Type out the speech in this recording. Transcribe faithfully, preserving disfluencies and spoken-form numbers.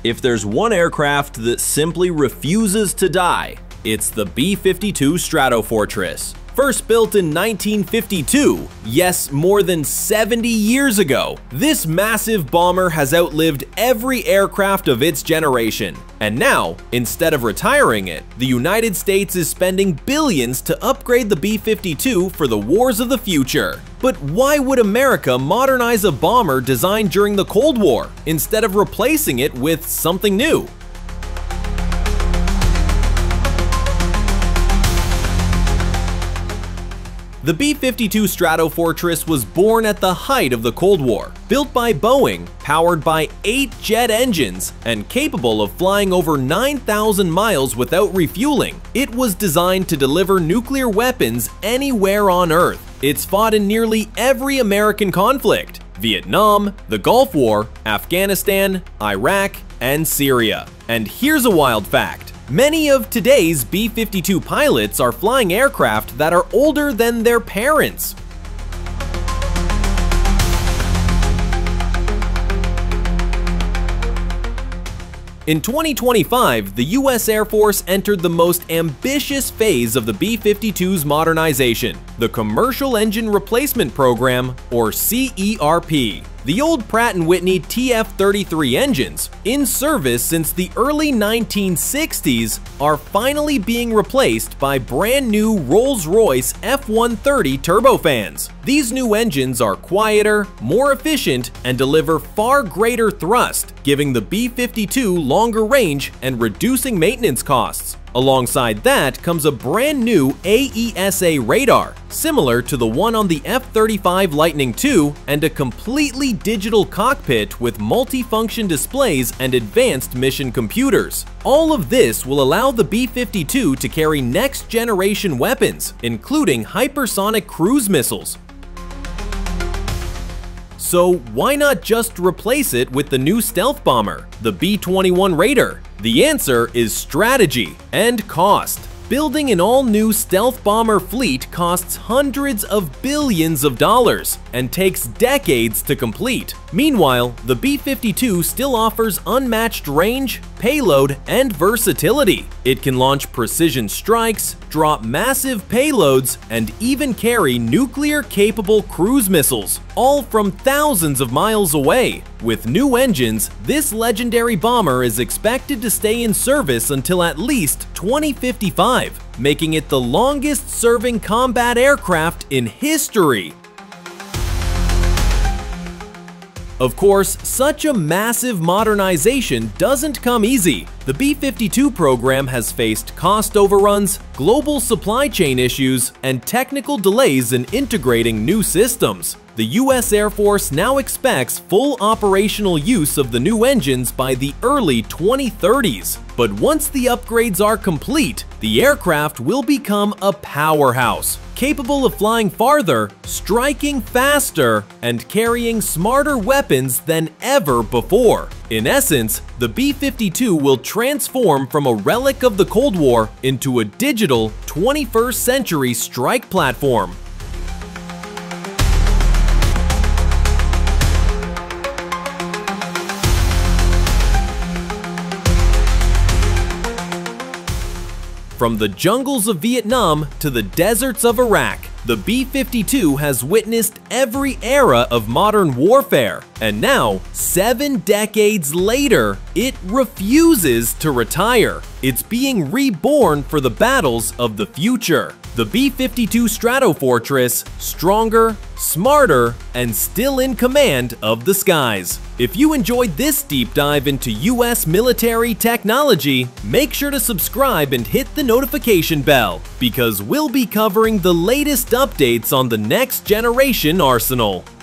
If there's one aircraft that simply refuses to die, it's the B fifty-two Stratofortress. First built in nineteen fifty-two, yes, more than seventy years ago, this massive bomber has outlived every aircraft of its generation. And now, instead of retiring it, the United States is spending billions to upgrade the B fifty-two for the wars of the future. But why would America modernize a bomber designed during the Cold War, instead of replacing it with something new? The B fifty-two Stratofortress was born at the height of the Cold War, built by Boeing, powered by eight jet engines, and capable of flying over nine thousand miles without refueling. It was designed to deliver nuclear weapons anywhere on Earth. It's fought in nearly every American conflict: Vietnam, the Gulf War, Afghanistan, Iraq, and Syria. And here's a wild fact. Many of today's B fifty-two pilots are flying aircraft that are older than their parents. In twenty twenty-five, the U S Air Force entered the most ambitious phase of the B fifty-two's modernization, the Commercial Engine Replacement Program, or C E R P. The old Pratt and Whitney T F thirty-three engines, in service since the early nineteen sixties, are finally being replaced by brand new Rolls-Royce F one thirty turbofans. These new engines are quieter, more efficient, and deliver far greater thrust, giving the B fifty-two longer range and reducing maintenance costs. Alongside that comes a brand new A E S A radar, similar to the one on the F thirty-five Lightning two, and a completely digital cockpit with multifunction displays and advanced mission computers. All of this will allow the B fifty-two to carry next-generation weapons, including hypersonic cruise missiles. So why not just replace it with the new stealth bomber, the B twenty-one Raider? The answer is strategy and cost. Building an all-new stealth bomber fleet costs hundreds of billions of dollars and takes decades to complete. Meanwhile, the B fifty-two still offers unmatched range, payload, and versatility. It can launch precision strikes, drop massive payloads, and even carry nuclear-capable cruise missiles, all from thousands of miles away. With new engines, this legendary bomber is expected to stay in service until at least twenty fifty-five, making it the longest-serving combat aircraft in history. Of course, such a massive modernization doesn't come easy. The B fifty-two program has faced cost overruns, global supply chain issues, and technical delays in integrating new systems. The U S Air Force now expects full operational use of the new engines by the early twenty thirties. But once the upgrades are complete, the aircraft will become a powerhouse, capable of flying farther, striking faster, and carrying smarter weapons than ever before. In essence, the B fifty-two will transform from a relic of the Cold War into a digital twenty-first century strike platform. From the jungles of Vietnam to the deserts of Iraq, the B fifty-two has witnessed every era of modern warfare, and now, seven decades later, it refuses to retire. It's being reborn for the battles of the future. The B fifty-two Stratofortress, stronger, smarter, and still in command of the skies. If you enjoyed this deep dive into U S military technology, make sure to subscribe and hit the notification bell, because we'll be covering the latest updates on the next generation arsenal.